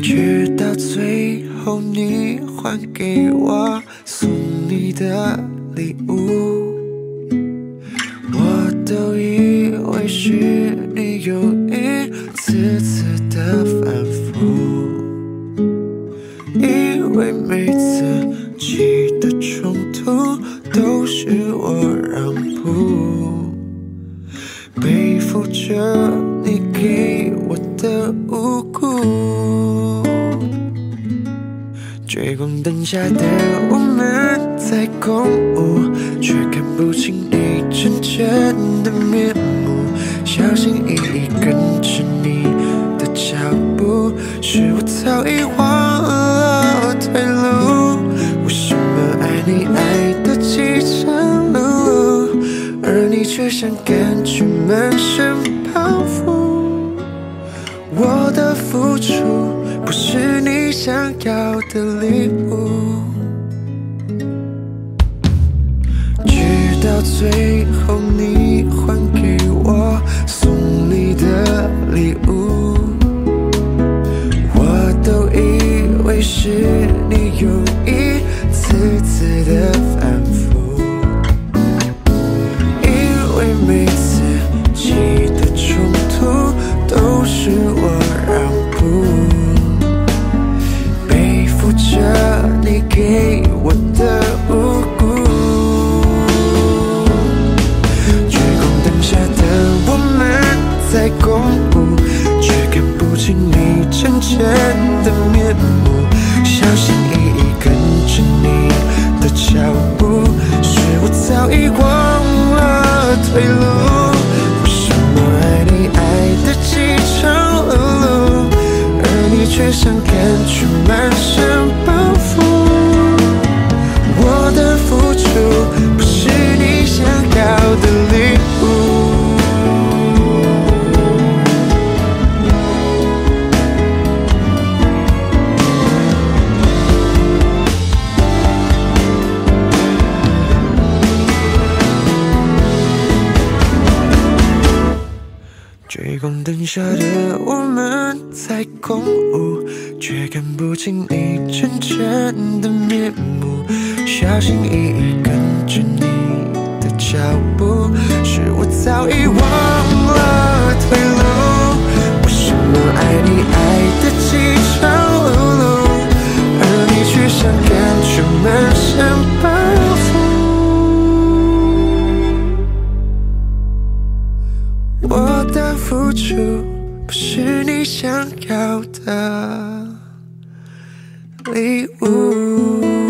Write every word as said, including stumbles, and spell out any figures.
直到最后你还给我送你的礼物，我都以为是你又一次次的反复，以为每次起的冲突都是我让步，背负着你给我的无辜。追光灯下的我们在共舞，却看不清你真正的面目，小心翼翼跟着你的脚步，是我早已忘了退路。为什么爱你爱得饥肠轆轆，而你却像感觉满身包袱？我的付出不是你想要的礼物，直到最后你还给我送你的礼物，我都以为是你又一次次的反复，因为每次起的冲突都是我让步，背负着你给我的无辜。聚光灯下的我们在共舞，却看不清你真正的面目，小心翼翼跟着你的脚步，是我早已忘了退路。为什么爱你爱得饥肠轆轆，而你却像感觉满身包袱？我的付出不是你想要的礼物。追光灯下的我们在共舞，却看不清你真正的面目，小心翼翼跟着你的脚步，是我早已忘了退路。为什么爱你爱得饥肠轆轆，而你却像感觉满身包袱？我的付出不是你想要的礼物。